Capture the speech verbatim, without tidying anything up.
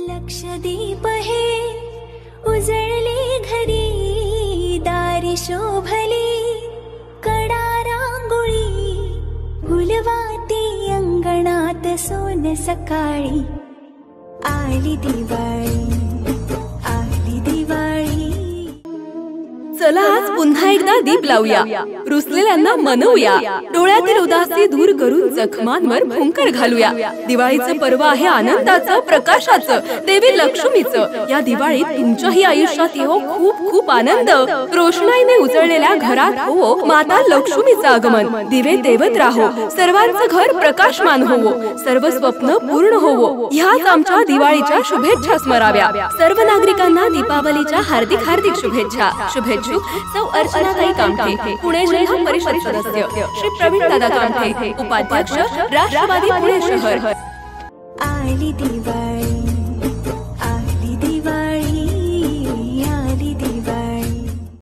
लक्षदीप हे उजळले घरी, दारी शोभली कडा रांगोळी, फुलवाती अंगणात सोन सकाळी, आली दिवाळी आली दिवाळी। चला आज पुन्हा एकदा दीप लावूया, रुसलेल्यांना मनवूया, डोळ्यातील उदासी दूर करून जखमांवर फुंकर घालूया। दिवाळीचं पर्व आहे आनंदाचं, प्रकाशाचं, देवी लक्ष्मीचं। या दिवाळीत तुमच्याही आयुष्यात येवो खूप खूप आनंद, रोषणाईने उजळलेल्या घरात हो माता लक्ष्मीचं आगमन। दिवे तेवत राहो, सर्वांचं घर प्रकाशमान होवो, सर्व स्वप्न पूर्ण होवो, ह्याच आमच्या दिवाळीच्या शुभेच्छा स्मराव्या। सर्व नागरिकांना दीपावलीच्या हार्दिक हार्दिक शुभेच्छा। शुभेच्छुक सौ अर्चनाताई कामठे, पुणे जिल्हा परिषद सदस्य, श्री प्रवीण दादा कामठे, उपाध्यक्ष, राष्ट्रवादी पुणे शहर। आली दिवाळी।